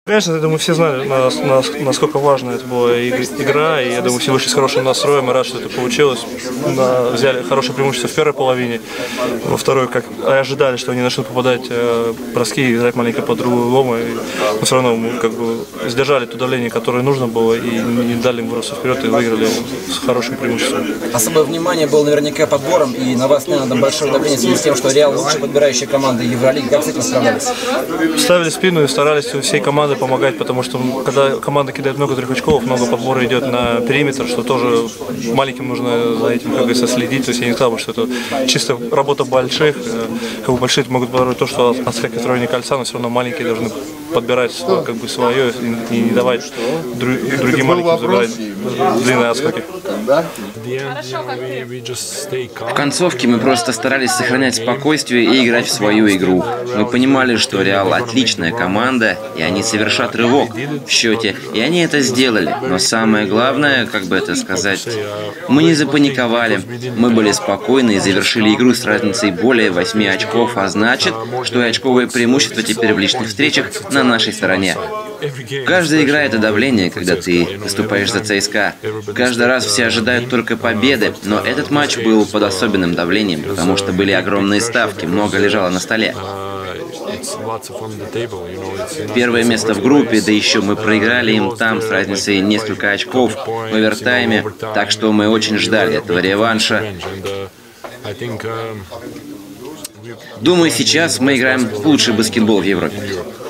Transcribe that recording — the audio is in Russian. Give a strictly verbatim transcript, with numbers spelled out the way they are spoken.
Конечно, я думаю, все знали, насколько важна это была игра, и я думаю, все вышли с хорошим настроем, и рад, что это получилось. Взяли хорошее преимущество в первой половине, во второй, как ожидали, что они начнут попадать броски, играть маленько по-другому, но все равно мы как бы сдержали то давление, которое нужно было, и не дали им бросить вперед, и выиграли с хорошим преимуществом. Особое внимание было наверняка подбором, и на вас, наверное, там большое давление в связи с тем, что Реал лучше подбирающая команда Евролиги. Как с этим справлялись? Ставили спину и старались всей командой помогать, потому что когда команда кидает много трехочковых, много подбора идет на периметр, что тоже маленьким нужно за этим, как говорится, следить. То есть я не сказал бы, что это чисто работа больших. Как бы большие могут подбирать то, что отскакивает в районе кольца, но все равно маленькие должны подбирать как бы свое и не давать другим маленьким забирать длинные отскоки. В концовке мы просто старались сохранять спокойствие и играть в свою игру. Мы понимали, что Реал отличная команда, и они совершат рывок в счете, и они это сделали. Но самое главное, как бы это сказать, мы не запаниковали, мы были спокойны и завершили игру с разницей более восьми очков, а значит, что и очковое преимущество теперь в личных встречах на нашей стороне. Каждая игра — это давление, когда ты выступаешь за ЦСКА. Каждый раз все ожидают только победы, но этот матч был под особенным давлением, потому что были огромные ставки, много лежало на столе. Первое место в группе, да еще мы проиграли им там с разницей несколько очков в овертайме, так что мы очень ждали этого реванша. Думаю, сейчас мы играем лучший баскетбол в Европе.